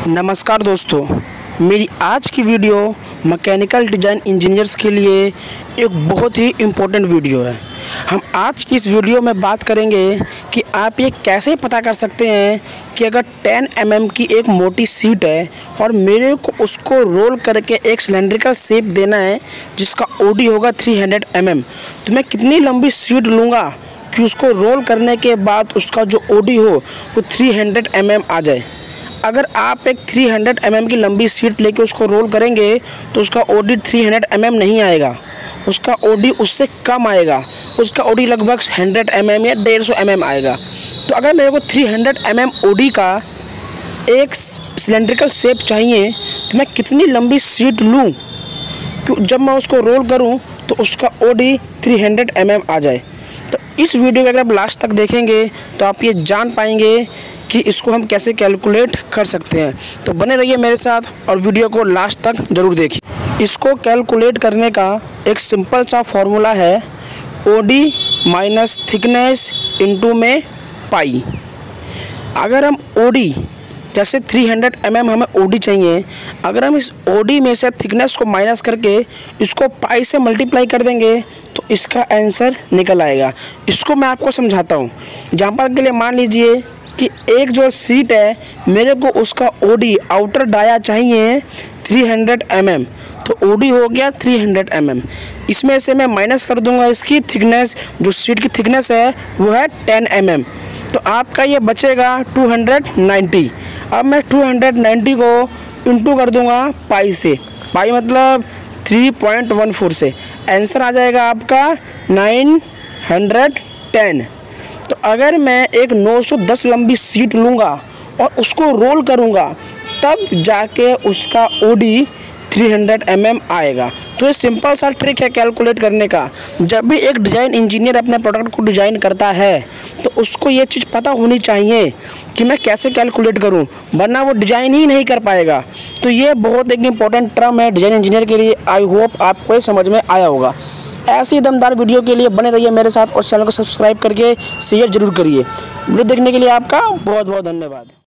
नमस्कार दोस्तों, मेरी आज की वीडियो मैकेनिकल डिज़ाइन इंजीनियर्स के लिए एक बहुत ही इम्पोर्टेंट वीडियो है। हम आज की इस वीडियो में बात करेंगे कि आप ये कैसे पता कर सकते हैं कि अगर 10 mm की एक मोटी शीट है और मेरे को उसको रोल करके एक सिलेंड्रिकल शेप देना है जिसका ओडी होगा 300 mm, तो मैं कितनी लंबी शीट लूँगा कि उसको रोल करने के बाद उसका जो ओडी हो वो 300 mm आ जाए। अगर आप एक 300 mm की लंबी शीट लेके उसको रोल करेंगे तो उसका ओडी 300 mm नहीं आएगा, उसका ओडी उससे कम आएगा, उसका ओडी लगभग 100 mm या 150 mm आएगा। तो अगर मेरे को 300 mm ओडी का एक सिलेंड्रिकल शेप चाहिए तो मैं कितनी लंबी शीट लूँ कि जब मैं उसको रोल करूँ तो उसका ओडी 300 mm आ जाए। तो इस वीडियो को अगर आप लास्ट तक देखेंगे तो आप ये जान पाएंगे कि इसको हम कैसे कैलकुलेट कर सकते हैं। तो बने रहिए मेरे साथ और वीडियो को लास्ट तक ज़रूर देखिए। इसको कैलकुलेट करने का एक सिंपल सा फॉर्मूला है, ओडी माइनस थिकनेस इंटू में पाई। अगर हम ओडी जैसे 300 mm हमें ओडी चाहिए, अगर हम इस ओडी में से थिकनेस को माइनस करके इसको पाई से मल्टीप्लाई कर देंगे तो इसका आंसर निकल आएगा। इसको मैं आपको समझाता हूँ। एग्जाम्पल के लिए मान लीजिए कि एक जो शीट है मेरे को उसका ओडी आउटर डाया चाहिए 300 mm, तो ओडी हो गया 300 mm। इसमें से मैं माइनस कर दूंगा इसकी थिकनेस, जो शीट की थिकनेस है वो है 10 mm, तो आपका ये बचेगा 290। अब मैं 290 को इंटू कर दूंगा पाई से, पाई मतलब 3.14 से, आंसर आ जाएगा आपका 910। तो अगर मैं एक 910 लंबी शीट लूँगा और उसको रोल करूँगा तब जाके उसका ओडी 300 mm आएगा। तो ये सिंपल सा ट्रिक है कैलकुलेट करने का। जब भी एक डिज़ाइन इंजीनियर अपने प्रोडक्ट को डिज़ाइन करता है तो उसको ये चीज़ पता होनी चाहिए कि मैं कैसे कैलकुलेट करूं, वरना वो डिज़ाइन ही नहीं कर पाएगा। तो ये बहुत एक इंपॉर्टेंट टर्म है डिज़ाइन इंजीनियर के लिए। आई होप आपको ये समझ में आया होगा। ऐसी दमदार वीडियो के लिए बने रहिए मेरे साथ और चैनल को सब्सक्राइब करके शेयर जरूर करिए। वीडियो देखने के लिए आपका बहुत बहुत धन्यवाद।